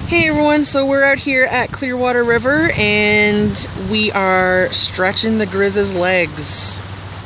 Hey everyone, so we're out here at Clearwater River and we are stretching the Grizzly's legs.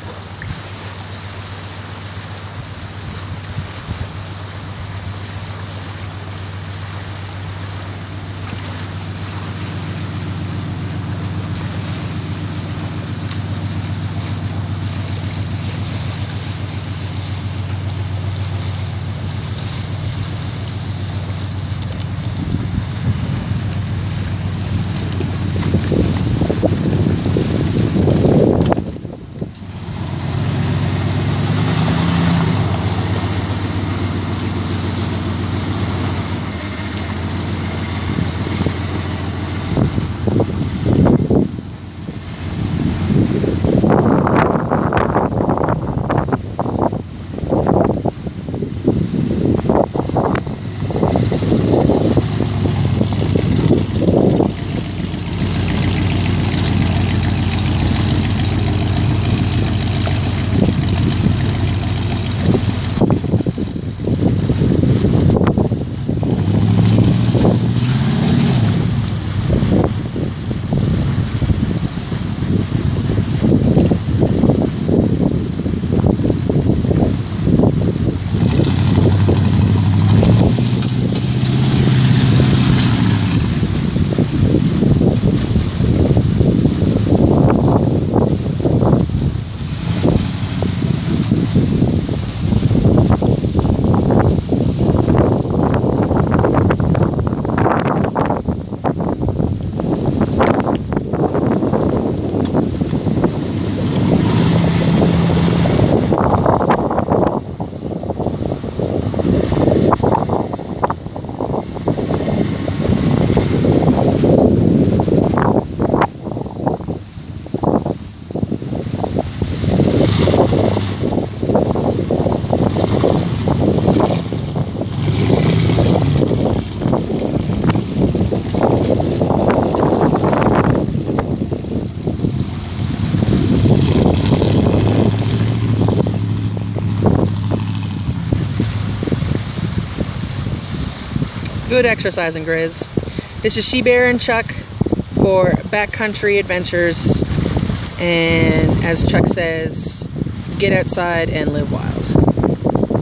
Good exercising, Grizz. This is She Bear and Chuck for backcountry adventures, and as Chuck says, get outside and live wild.